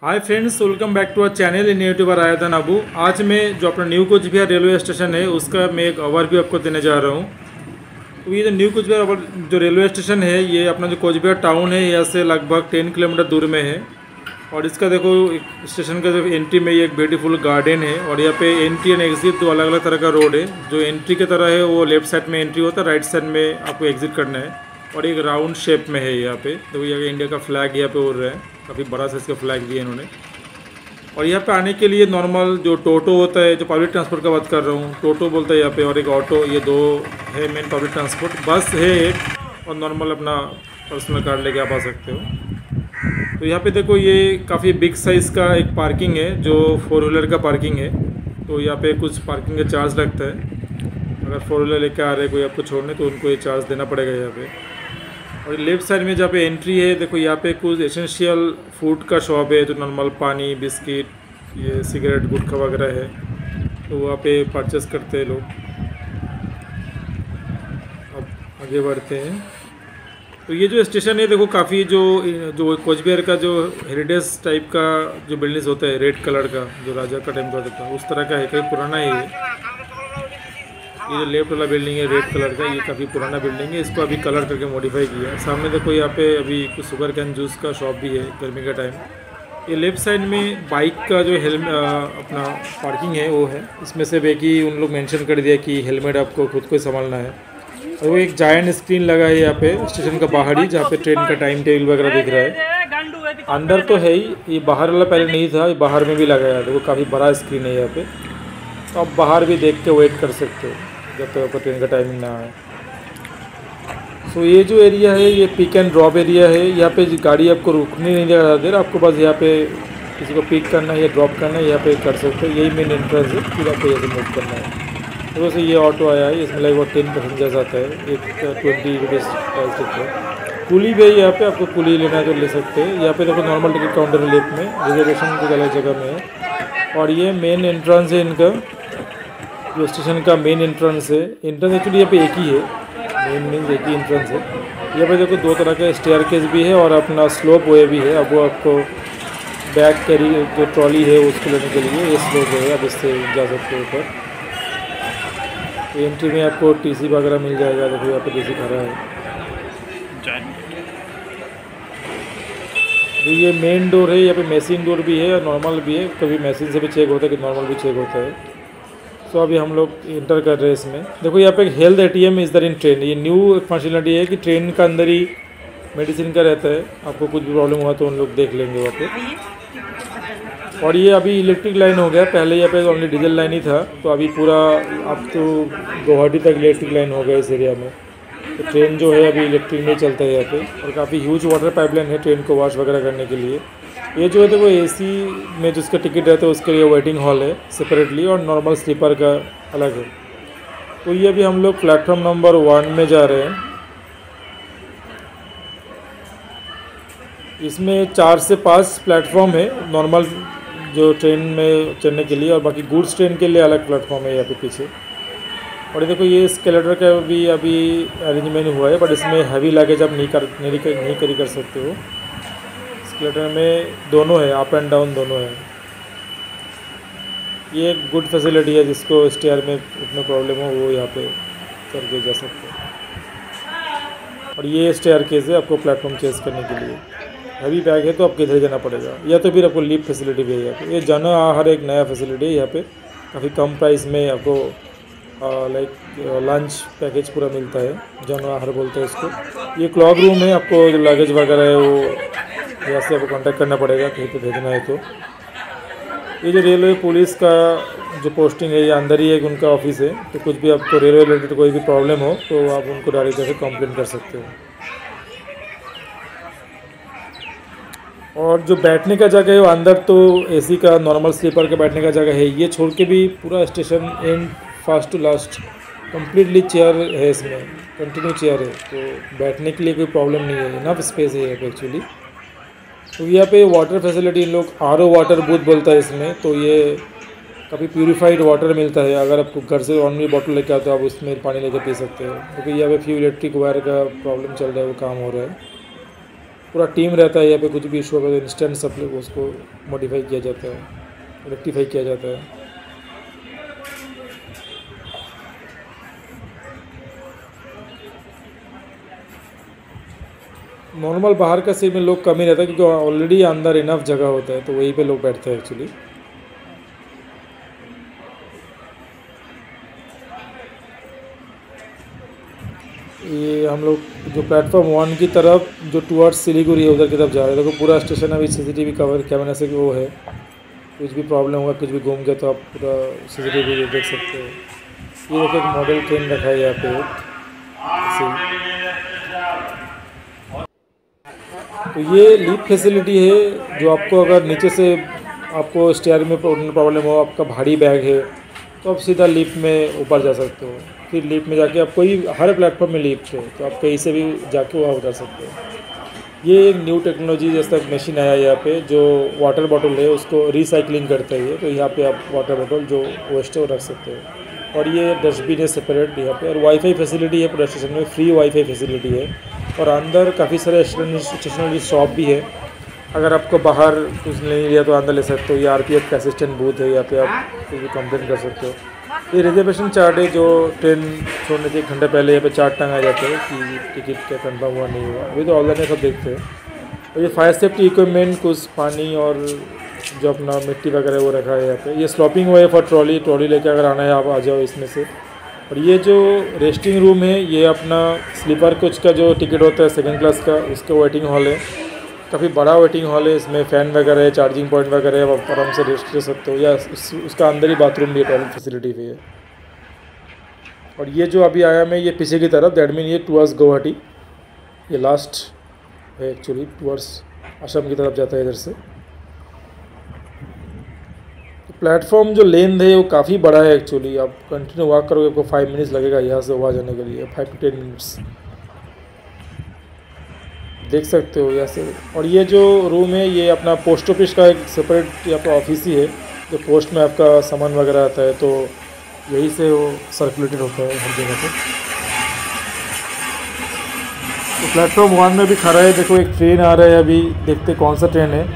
Hi friends, welcome back to our channel in YouTuber Aayatan Abu. आज मैं जो अपना new Cooch Behar railway station है उसका मैं एक ओवरव्यू आपको देने जा रहा हूँ। तो ये जो न्यू कुच बिहार जो रेलवे स्टेशन है ये अपना जो कोच बिहार टाउन है यहाँ से लगभग 10 किलोमीटर दूर में है। और इसका देखो स्टेशन का जो एंट्री में ये एक ब्यूटीफुल गार्डन है और यहाँ पे एंट्री एंड एग्जिट दो अलग अलग तरह का रोड है। जो एंट्री की तरह है वो लेफ्ट साइड में एंट्री होता है, राइट साइड में आपको एग्जिट करना है। और एक राउंड शेप में है यहाँ पे, देखो यहाँ इंडिया का फ्लैग यहाँ पे उड़ रहा है, काफ़ी बड़ा साइज का फ्लैग दिया इन्होंने। और यहाँ पे आने के लिए नॉर्मल जो टोटो होता है, जो पब्लिक ट्रांसपोर्ट का बात कर रहा हूँ, टोटो बोलता है यहाँ पे, और एक ऑटो, ये दो है मेन पब्लिक ट्रांसपोर्ट। बस है एक, और नॉर्मल अपना पर्सनल कार लेके आप आ सकते हो। तो यहाँ पे देखो ये काफ़ी बिग साइज़ का एक पार्किंग है जो 4 व्हीलर का पार्किंग है। तो यहाँ पे कुछ पार्किंग का चार्ज लगता है, अगर 4 व्हीलर लेके आ रहे कोई आपको छोड़ने तो उनको ये चार्ज देना पड़ेगा यहाँ पे। और लेफ्ट साइड में जहाँ पे एंट्री है देखो यहाँ पे कुछ एसेंशियल फूड का शॉप है, जो नॉर्मल पानी, बिस्किट, ये सिगरेट, गुटखा वगैरह है, तो वहाँ पे परचेस करते हैं लोग। अब आगे बढ़ते हैं। तो ये जो स्टेशन है देखो काफ़ी जो कोच बिहार का जो हेरिटेज टाइप का जो बिल्डिंग्स होता है रेड कलर का, जो राजा का टाइम का होता है उस तरह का है, काफ़ी पुराना है ये जो लेफ्ट वाला बिल्डिंग है रेड कलर का, ये काफ़ी पुराना बिल्डिंग है। इसको अभी कलर करके मॉडिफाई किया है। सामने देखो यहाँ पे अभी कुछ शुगर कैन जूस का शॉप भी है गर्मी का टाइम। ये लेफ्ट साइड में बाइक का जो अपना पार्किंग है वो है, इसमें से एक ही उन लोग मेंशन कर दिया कि हेलमेट आपको खुद को संभालना है। और वो एक जायंट स्क्रीन लगा है यहाँ पे स्टेशन का बाहर ही, जहाँ पे ट्रेन का टाइम टेबल वगैरह दिख रहा है। अंदर तो है ही, ये बाहर वाला पहले नहीं था, ये बाहर में भी लगाया है। देखो काफ़ी बड़ा स्क्रीन है यहाँ पे, तो आप बाहर भी देख के वेट कर सकते हो जब तक आपका ट्रेन का टाइमिंग ना आए। सो ये जो एरिया है ये पिक एंड ड्रॉप एरिया है। यहाँ पे गाड़ी आपको रुकने नहीं देगा ज़्यादा देर, आपको बस यहाँ पे किसी को पिक करना है या ड्रॉप करना है, यहाँ पे कर सकते हो। यही मेन एंट्रेंस है, फिर आपको यहाँ से मूव करना है। तो वैसे ये ऑटो आया है, इसमें लगभग 10 पैसेंजर्स आता है, एक 20 रुपीज़ प्राइस देते हैं। कुली भी है यहाँ पे, आपको कुली लेना है तो ले सकते हैं। यहाँ पे देखो नॉर्मल टिकट काउंटर है लेफ्ट में, रिजर्वेशन कुछ अलग जगह में है। और ये मेन एंट्रेंस है इनका, जो स्टेशन का मेन एंट्रेंस है। एंट्रेंस एक्चुअली यहाँ पे एक ही है, मेन मीन्स एक ही एंट्रेंस है। यहाँ पे देखो दो तरह का स्टेयरकेस भी है और अपना स्लोप वे भी है। अब वो आपको बैग कैरी जो ट्रॉली है उसको लेने के लिए ये स्लोप है, अब इससे जा सकते हो ऊपर। एंट्री में आपको टीसी वगैरह मिल जाएगा। देखो यहाँ पे टीसी खड़ा है। तो ये मेन डोर है, यहाँ पे मशीन डोर भी है और नॉर्मल भी है, कभी मशीन से भी चेक होता है कि नॉर्मल भी चेक होता है। तो अभी हम लोग इंटर कर रहे हैं इसमें। देखो यहाँ पे health ATM is there in train, ये न्यू फंक्शनलिटी है कि ट्रेन का अंदर ही मेडिसिन का रहता है, आपको कुछ भी प्रॉब्लम हुआ तो उन लोग देख लेंगे वहाँ पे। और ये अभी इलेक्ट्रिक लाइन हो गया, पहले यहाँ पे ओनली डीजल लाइन ही था, तो अभी पूरा अब तो गुवाहाटी तक इलेक्ट्रिक लाइन हो गया इस एरिया में। तो ट्रेन जो है अभी इलेक्ट्रिक में चलता है यहाँ पे। और काफ़ी ह्यूज वाटर पाइपलाइन है ट्रेन को वॉश वगैरह करने के लिए। ये जो है तो वो AC में जिसका टिकट रहता है उसके लिए वेटिंग हॉल है सेपरेटली, और नॉर्मल स्लीपर का अलग है। तो ये अभी हम लोग प्लेटफॉर्म नंबर 1 में जा रहे हैं। इसमें 4 से 5 प्लेटफॉर्म है नॉर्मल जो ट्रेन में चढ़ने के लिए, और बाकी गुड्स ट्रेन के लिए अलग प्लेटफॉर्म है यहाँ पे पीछे। और देखो ये स्केलेटर का भी अभी अरेंजमेंट हुआ है, बट इसमें हैवी लगेज आप नहीं कैरी कर सकते हो। स्केलेटर में दोनों है, अप एंड डाउन दोनों है। ये एक गुड फैसिलिटी है, जिसको स्टेयर में उतने प्रॉब्लम हो वो यहाँ पे करके जा सकते हैं। और ये स्टेयर केस है आपको प्लेटफॉर्म चेंज करने के लिए। हैवी बैग है तो आपको इधर जाना पड़ेगा, या तो फिर आपको लिफ्ट फैसिलिटी भी है यहाँ पे। ये जन आहार एक नया फैसिलिटी है यहाँ पे, काफ़ी कम प्राइस में आपको लाइक लंच पैकेज पूरा मिलता है, जन आहार बोलते हैं इसको। ये क्लॉक रूम है, आपको जो लगेज वगैरह है वो यहाँ से आपको कांटेक्ट करना पड़ेगा कहीं पे भेजना है तो। ये जो रेलवे पुलिस का जो पोस्टिंग है ये अंदर ही एक उनका ऑफिस है, तो कुछ भी आपको रेलवे रिलेटेड कोई भी प्रॉब्लम हो तो आप उनको डायरेक्ट जाकर कंप्लेंट कर सकते हो। और जो बैठने का जगह है वो अंदर तो AC का नॉर्मल स्लीपर का बैठने का जगह है, ये छोड़ के भी पूरा station and first to last completely chair है, इसमें कंटिन्यू चेयर है, तो बैठने के लिए कोई प्रॉब्लम नहीं है, इनफ स्पेस है यहाँ पे एक्चुअली। तो यहाँ पे वाटर फैसिलिटी इन लोग RO वाटर बूथ बोलता है इसमें, तो ये काफ़ी प्यूरीफाइड वाटर मिलता है। अगर आपको घर से ऑनली बॉटल लेके आते हो आप उसमें पानी लेके पी सकते हो, क्योंकि यहाँ पे फ्यू इलेक्ट्रिक वायर का प्रॉब्लम चल रहा है, वो काम हो रहा है। पूरा टीम रहता है यहाँ पे, कुछ भी इशू होगा तो इंस्टेंट सब लोग उसको मॉडिफाई किया जाता है, रेक्टिफाई किया जाता है। नॉर्मल बाहर का सीट में लोग कम ही रहता है क्योंकि ऑलरेडी अंदर इनफ जगह होता है, तो वहीं पे लोग बैठते हैं एक्चुअली। ये हम लोग जो प्लेटफॉर्म 1 की तरफ जो टूवर्ड्स सिलीगुड़ी है उधर की तरफ जा रहे हैं। देखो पूरा स्टेशन अभी सीसीटीवी कवर कैमरा से वो है, कुछ भी प्रॉब्लम होगा, कुछ भी घूम गया तो आप पूरा सीसीटीवी देख सकते हो। ये देखो एक मॉडल ट्रेन रखा है यहाँ पे ऐसे। तो ये लिफ्ट फैसिलिटी है, जो आपको अगर नीचे से आपको स्टेयर में प्रॉब्लम हो, आपका भारी बैग है, तो आप सीधा लिफ्ट में ऊपर जा सकते हो। फिर लिफ्ट में जाके आप कोई हर प्लेटफॉर्म में लिफ्ट है, तो आप कहीं से भी जाके वहाँ उतर सकते हो। ये एक न्यू टेक्नोलॉजी जैसा मशीन आया है यहाँ पे, जो वाटर बॉटल है उसको रिसाइकलिंग करता है ये, तो यहाँ पे आप वाटर बॉटल जो वेस्ट है वो रख सकते हो। और ये डस्टबिन है सेपरेट यहाँ पे, और वाईफाई फैसिलिटी है पूरा स्टेशन में, फ्री वाईफाई फैसिलिटी है। और अंदर काफ़ी सारे स्टेशनरी शॉप भी है, अगर आपको बाहर कुछ नहीं लिया तो अंदर ले सकते हो। ये आरपीएफ का असिस्टेंट बूथ है, यहाँ पे आप कुछ भी कंप्लेन कर सकते हो। ये रिजर्वेशन चार्ट है, जो ट्रेन छोड़ने से 1 घंटे पहले यहाँ पे चार्ट टंगाए जाते हैं कि टिकट क्या कंफर्म हुआ नहीं हुआ। अभी तो ऑनलाइन सब देखते हैं। और ये फायर सेफ्टी इक्विपमेंट, कुछ पानी और जो अपना मिट्टी वगैरह वो रखा है यहाँ पे। ये स्लॉपिंग हुआ है फॉर ट्रॉली लेके अगर आना है आप आ जाओ इसमें से। और ये जो रेस्टिंग रूम है, ये अपना स्लीपर कोच का जो टिकट होता है 2nd क्लास का, उसका वेटिंग हॉल है। काफ़ी बड़ा वेटिंग हॉल है, इसमें फ़ैन वगैरह है, चार्जिंग पॉइंट वगैरह है, आप आराम से रेस्ट कर सकते हो। या उसका अंदर ही बाथरूम भी है, टॉयलेट फैसिलिटी भी है। और ये जो अभी आया मैं ये पीछे की तरफ, दैट मीन ये टूवर्ड्स गुवाहाटी, ये लास्ट है एक्चुअली, टूवर्ड्स असम की तरफ जाता है इधर से। तो प्लेटफॉर्म जो लेंथ है वो काफ़ी बड़ा है एक्चुअली। आप कंटिन्यू वॉक करोगे आपको 5 मिनट्स लगेगा यहाँ से वहाँ जाने के लिए, 5 to 10 मिनट्स देख सकते हो यहाँ से। और ये जो रूम है ये अपना पोस्ट ऑफिस का एक सेपरेट यहाँ पर ऑफिस ही है, जो पोस्ट में आपका सामान वगैरह आता है, तो यही से वो सर्कुलेटेड होता है हर जगह पे। तो प्लेटफॉर्म 1 में भी खड़ा है, देखो एक ट्रेन आ रहा है, अभी देखते कौन सा ट्रेन है।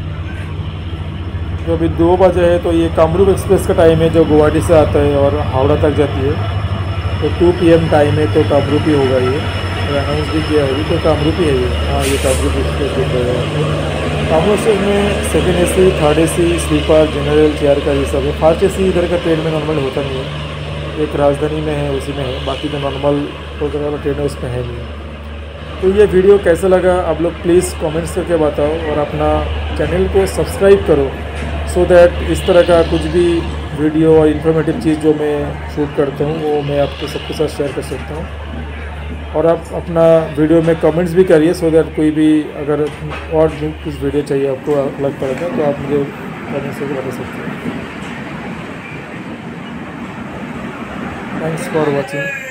जो अभी 2 बजे है, तो ये कामरूप एक्सप्रेस का टाइम है, जो गुवाहाटी से आता है और हावड़ा तक जाती है। तो 2 PM टाइम है, तो कामरूप ही होगा ये, अनाउंस भी किया होगी, तो कामरूप ही है ये। हाँ, ये कामरूप एक्सप्रेस दिख रहा है। कामरूप में 2nd AC, 3rd AC, sleeper, general, chair का ये सब है। 1st AC इधर का ट्रेन में नॉर्मल होता नहीं है, एक राजधानी में है उसी में है, बाकी जो नॉर्मल कोलकाता वाला ट्रेन है उसमें है नहीं। तो ये वीडियो कैसा लगा आप लोग प्लीज़ कमेंट्स करके बताओ, और अपना चैनल को सब्सक्राइब करो, सो दैट इस तरह का कुछ भी वीडियो और इन्फॉर्मेटिव चीज़ जो मैं शूट करता हूँ वो मैं आपके सबके साथ शेयर कर सकता हूँ। और आप अपना वीडियो में कमेंट्स भी करिए, सो दैट कोई भी अगर और भी कुछ वीडियो चाहिए आपको अलग तरह का, तो आप मुझे कमेंट्स करके बता सकते हैं। Thanks for watching.